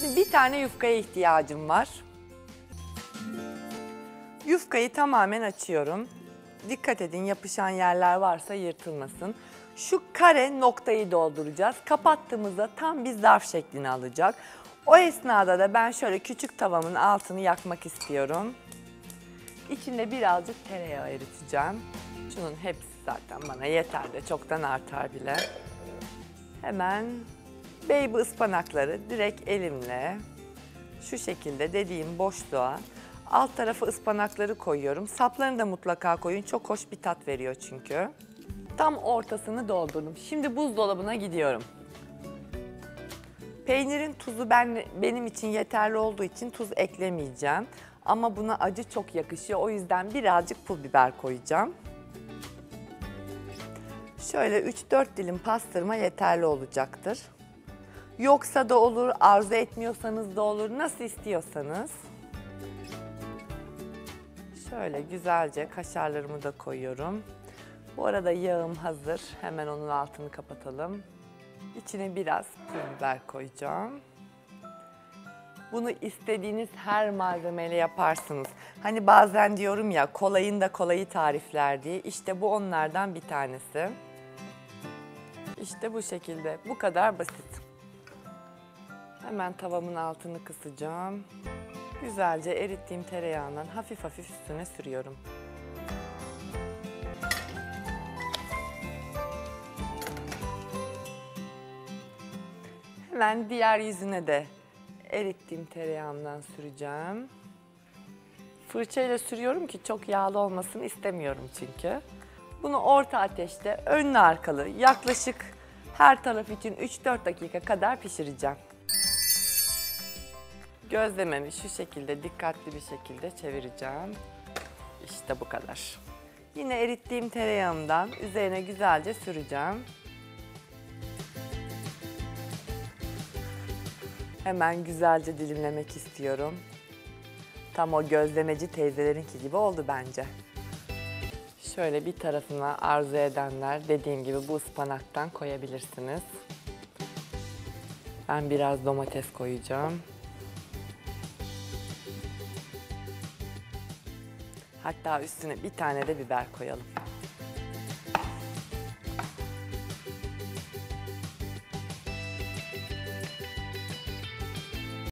Şimdi bir tane yufkaya ihtiyacım var. Yufkayı tamamen açıyorum. Dikkat edin, yapışan yerler varsa yırtılmasın. Şu kare noktayı dolduracağız. Kapattığımızda tam bir zarf şeklini alacak. O esnada da ben şöyle küçük tavamın altını yakmak istiyorum. İçinde birazcık tereyağı eriteceğim. Şunun hepsi zaten bana yeter de çoktan artar bile. Hemen baby ıspanakları direkt elimle şu şekilde dediğim boşluğa alt tarafı ıspanakları koyuyorum. Saplarını da mutlaka koyun. Çok hoş bir tat veriyor çünkü. Tam ortasını doldurdum. Şimdi buzdolabına gidiyorum. Peynirin tuzu benim için yeterli olduğu için tuz eklemeyeceğim. Ama buna acı çok yakışıyor. O yüzden birazcık pul biber koyacağım. Şöyle 3-4 dilim pastırma yeterli olacaktır. Yoksa da olur, arzu etmiyorsanız da olur, nasıl istiyorsanız. Şöyle güzelce kaşarlarımı da koyuyorum. Bu arada yağım hazır. Hemen onun altını kapatalım. İçine biraz pul biber koyacağım. Bunu istediğiniz her malzemeyle yaparsınız. Hani bazen diyorum ya, kolayın da kolayı tarifler diye. İşte bu onlardan bir tanesi. İşte bu şekilde. Bu kadar basit. Hemen tavamın altını kısacağım. Güzelce erittiğim tereyağından hafif hafif üstüne sürüyorum. Hemen diğer yüzüne de erittiğim tereyağımdan süreceğim. Fırçayla sürüyorum ki çok yağlı olmasını istemiyorum çünkü. Bunu orta ateşte önlü arkalı yaklaşık her taraf için 3-4 dakika kadar pişireceğim. Gözlememi şu şekilde dikkatli bir şekilde çevireceğim. İşte bu kadar. Yine erittiğim tereyağımdan üzerine güzelce süreceğim. Hemen güzelce dilimlemek istiyorum. Tam o gözlemeci teyzelerinki gibi oldu bence. Şöyle bir tarafına arzu edenler dediğim gibi bu ıspanaktan koyabilirsiniz. Ben biraz domates koyacağım. Hatta üstüne bir tane de biber koyalım.